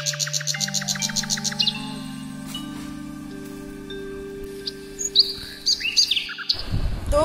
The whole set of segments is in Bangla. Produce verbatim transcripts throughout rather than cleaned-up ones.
তো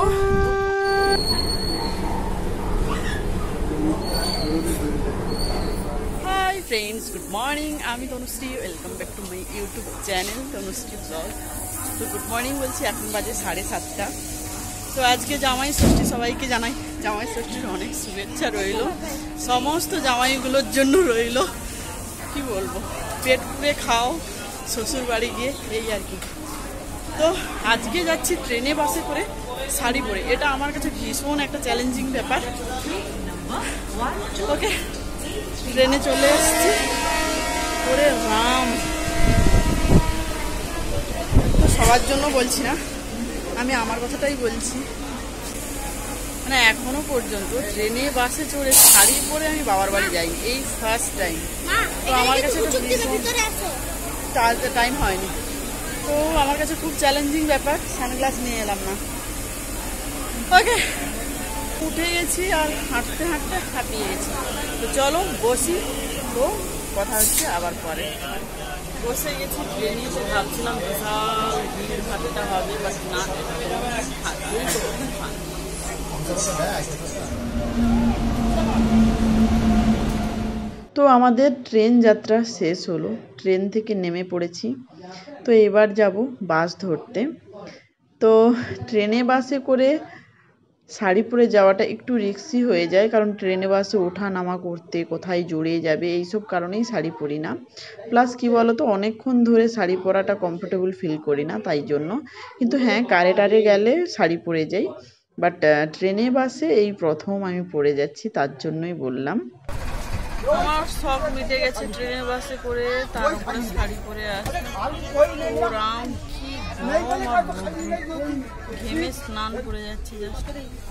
হাই ফ্রেন্ডস, গুড মর্নিং। আমি Tanushree, welcome back to my YouTube channel Tanushree blog. তো গুড মর্নিং বলছি, এখন বাজে সাড়ে সাতটা। তো আজকে জামাই ষষ্ঠী, সবাইকে জানাই জামাই ষষ্ঠীর অনেক শুভেচ্ছা রইল। সমস্ত জামাইগুলোর জন্য রইল, কি বলবো, পেট পুড়ে খাও শ্বশুর বাড়ি গিয়ে, এই আর কি। তো আজকে যাচ্ছি ট্রেনে বাসে করে শাড়ি পরে। এটা আমার কাছে ভীষণ একটা চ্যালেঞ্জিং ব্যাপার। ওকে, ট্রেনে চলে এসছি। ওরে রাম, তো সবার জন্য বলছি না, আমি আমার কথাটাই বলছি। মানে এখনো পর্যন্ত ট্রেনে বাসে চড়ে শাড়ি পরে আমি বাবার বাড়ি যাই, এই ফার্স্ট টাইম। তো আমার কাছে টাইম হয়নি, তো আমার কাছে খুব চ্যালেঞ্জিং ব্যাপার। সানগ্লাস নিয়ে এলাম না। ওকে, উঠে গেছি আর হাঁটতে হাঁটতে হাঁপিয়ে গেছি। তো চলো বসি, তো কথা হচ্ছে আবার পরে। বসে গেছি ট্রেনে, তো ভাবছিলাম বিশাল ভিড় ভাটটা হবে, বাট না। তো আমাদের ট্রেন যাত্রা শেষ হলো, ট্রেন থেকে নেমে পড়েছি। তো এবার যাব বাস ধরতে। তো ট্রেনে বাসে করে শাড়ি পরে যাওয়াটা একটু রিস্কি হয়ে যায়, কারণ ট্রেনে বাসে ওঠা নামা করতে কোথায় জড়িয়ে যাবে, এইসব কারণেই শাড়ি পরি না। প্লাস কি বলতো, অনেকক্ষণ ধরে শাড়ি পরাটা কমফোর্টেবল ফিল করি না, তাই জন্য। কিন্তু হ্যাঁ, কারে টারে গেলে শাড়ি পরে যাই, বাট ট্রেনে বাসে এই প্রথম আমি পরে যাচ্ছি, তার জন্যই বললাম। আমার শখ মিটে গেছে ট্রেনের বাসে করে, তার উপরে শাড়ি পরে আসছে। ঘেমে স্নান করে যাচ্ছি জাস্ট।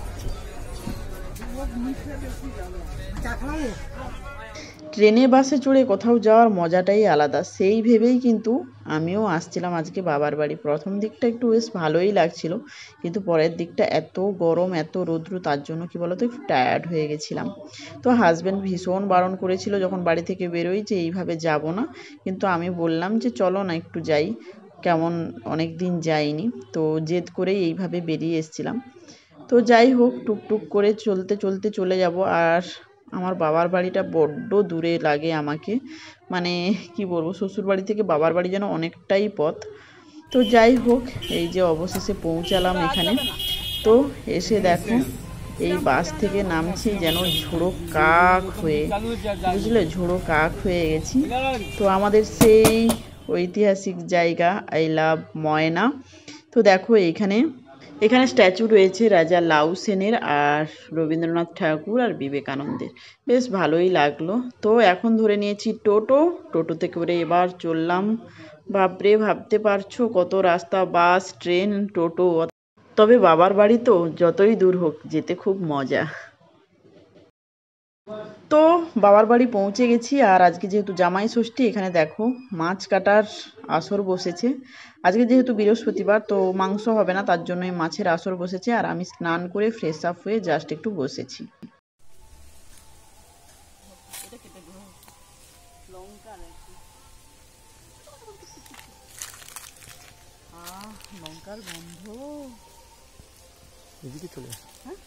ট্রেনে বাসে চড়ে কোথাও যাওয়ার মজাটাই আলাদা, সেই ভেবেই কিন্তু আমিও আসছিলাম আজকে বাবার বাড়ি। প্রথম দিকটা একটু বেশ ভালোই লাগছিল, কিন্তু পরের দিকটা এত গরম, এত রৌদ্র, তার জন্য কি বলতো একটু টায়ার্ড হয়ে গেছিলাম। তো হাজব্যান্ড ভীষণ বারণ করেছিল যখন বাড়ি থেকে বেরোই যে এইভাবে যাব না, কিন্তু আমি বললাম যে চলো না একটু যাই, কেমন অনেক দিন যাইনি। তো জেদ করেই এইভাবে বেরিয়ে এসেছিলাম। তো যাই হোক, টুকটুক করে চলতে চলতে চলে যাব। আর আমার বাবার বাড়িটা বড্ড দূরে লাগে আমাকে, মানে কি বলবো, শ্বশুর বাড়ি থেকে বাবার বাড়ি যেন অনেকটাই পথ। তো যাই হোক, এই যে অবশেষে পৌঁছালাম এখানে। তো এসে দেখো, এই বাস থেকে নামছি যেন ঝোড়ো কাক হয়ে, বুঝলে, ঝোড়ো কাক হয়ে গেছি। তো আমাদের সেই ঐতিহাসিক জায়গা আই লাভ ময়না। তো দেখো, এইখানে এখানে স্ট্যাচু রয়েছে রাজা লাউ সেনের, আর রবীন্দ্রনাথ ঠাকুর, আর বিবেকানন্দের। বেশ ভালোই লাগলো। তো এখন ধরে নিয়েছি টোটো, টোটোতে করে এবার চললাম। বাপরে, ভাবতে পারছো কত রাস্তা, বাস, ট্রেন, টোটো। তবে বাবার বাড়ি তো যতই দূর হোক, যেতে খুব মজা। তো বাবার বাড়ি পৌঁছে গেছি। আর আজকে যেহেতু জামাই ষষ্ঠী, এখানে দেখো মাছ কাটার আসর বসেছে। আজকে যেহেতু বৃহস্পতিবার, তো মাংস হবে না, তার জন্যই মাছের আসর বসেছে। আর আমি স্নান করে ফ্রেশ আপ হয়ে জাস্ট একটু বসেছি। লঙ্কার গন্ধ এদিকে চলে আসে। হ্যাঁ,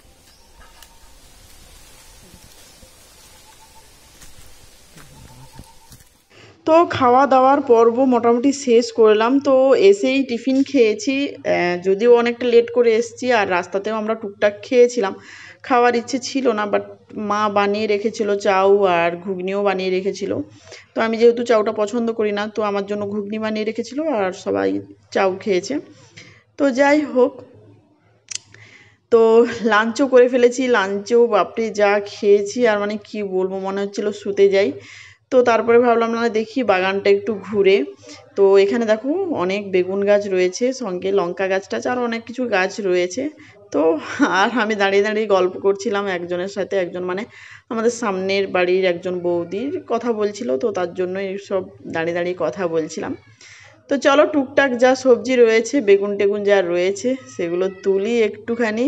তো খাওয়া দাওয়ার পর্ব মোটামুটি শেষ করলাম। তো এসেই টিফিন খেয়েছি, যদিও অনেকটা লেট করে এসেছি, আর রাস্তাতেও আমরা টুকটাক খেয়েছিলাম। খাওয়ার ইচ্ছে ছিল না, বাট মা বানিয়ে রেখেছিল চাউ, আর ঘুগনিও বানিয়ে রেখেছিল। তো আমি যেহেতু চাউটা পছন্দ করি না, তো আমার জন্য ঘুগনি বানিয়ে রেখেছিল, আর সবাই চাউ খেয়েছে। তো যাই হোক, তো লাঞ্চও করে ফেলেছি। লাঞ্চেও বাপরে যা খেয়েছি, আর মানে কি বলবো, মনে হচ্ছিল শুতে যাই। তো তারপরে ভাবলাম না, দেখি বাগানটা একটু ঘুরে। তো এখানে দেখো অনেক বেগুন গাছ রয়েছে, সঙ্গে লঙ্কা গাছ টাছ আর অনেক কিছু গাছ রয়েছে। তো আর আমি দাঁড়িয়ে দাঁড়িয়ে গল্প করছিলাম একজনের সাথে, একজন মানে আমাদের সামনের বাড়ির একজন বৌদির কথা বলছিল, তো তার জন্য সব দাঁড়িয়ে দাঁড়িয়ে কথা বলছিলাম। তো চলো, টুকটাক যা সবজি রয়েছে, বেগুন টেগুন যা রয়েছে, সেগুলো তুলি একটুখানি।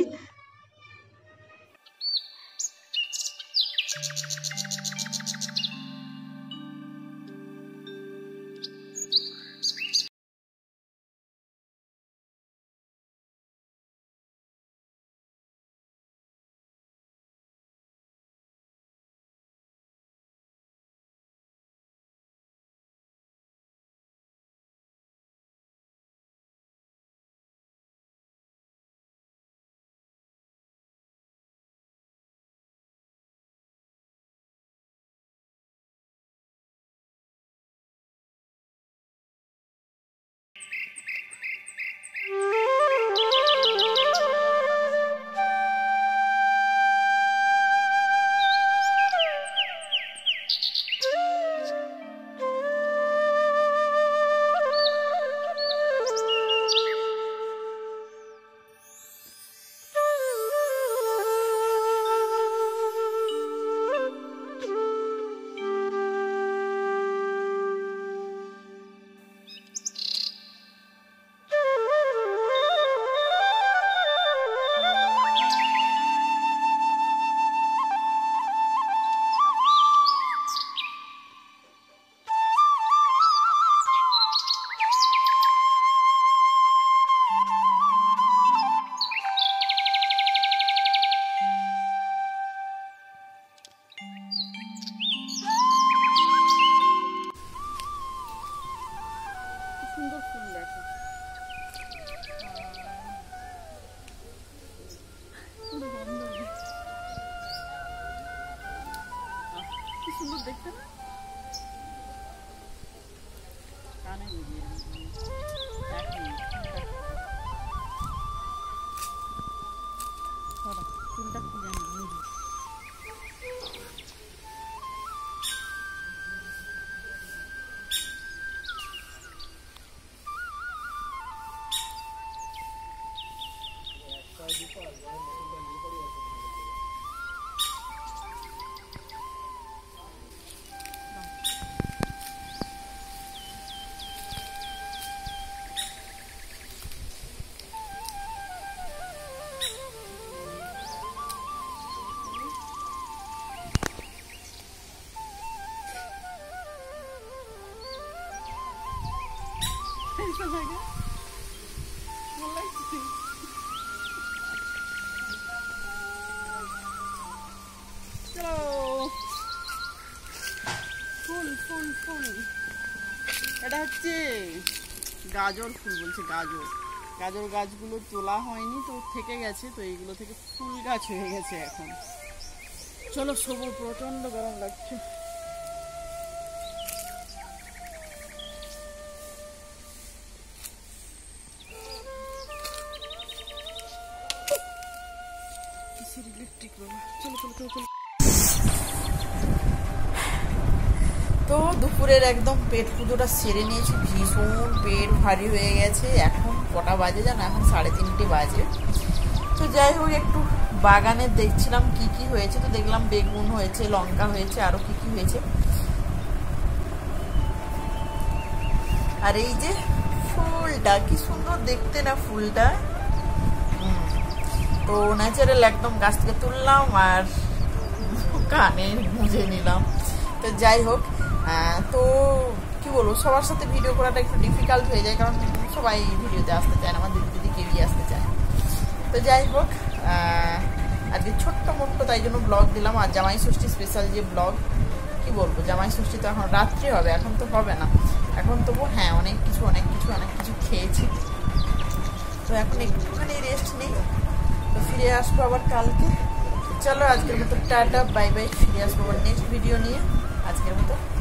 সুন্দর দেখতে না? কানে বেরিয়ে এক মিনিট চুলটা খুলে আমি বুঝি। ফুল ফুল ফুল এটা হচ্ছে গাজর ফুল বলছে, গাজর গাজর গাছগুলো তোলা হয়নি তো থেকে গেছে, তো এইগুলো থেকে ফুল গাছ হয়ে গেছে এখন। চলো সবুজ, প্রচন্ড গরম লাগছে। তো দুপুরের একদম পেট পুজোটা সেরে নিয়েছি, ভীষণ পেট ভারী হয়ে গেছে। এখন কটা বাজে জানো? এখন সাড়ে তিনটে বাজে। তো যাই হোক একটু বাগানে দেখছিলাম কি কি হয়েছে, তো দেখলাম বেগুন হয়েছে, লঙ্কা হয়েছে, আরো কি কি হয়েছে। আর এই যে ফুলটা কি সুন্দর দেখতে না ফুলটা, তো ন্যাচারাল একদম গাছ থেকে তুললাম আর কানে মুজে নিলাম। তো যাই হোক, তো কি বলবো, সবার সাথে ভিডিও করাটা একটু ডিফিকাল্ট হয়ে যায়, কারণ সবাই ভিডিওতে আসতে চায় না, আমার দিদি দিদি কেউই আসতে চায়। তো যাই হোক, আজকে ছোট্ট মোট্ট তাই জন্য ব্লগ দিলাম। আর জামাই ষষ্ঠী স্পেশাল যে ব্লগ, কি বলবো, জামাই ষষ্ঠী তো এখন রাত্রে হবে, এখন তো হবে না, এখন তবু হ্যাঁ অনেক কিছু অনেক কিছু অনেক কিছু খেয়েছি। তো এখন একটুখানি রেস্ট নেই, তো ফিরে আসবো আবার কালকে। চলো আজকের মতো টাটা বাই বাই, ফিরে আসবো আবার নেক্সট ভিডিও নিয়ে। আজকের মতো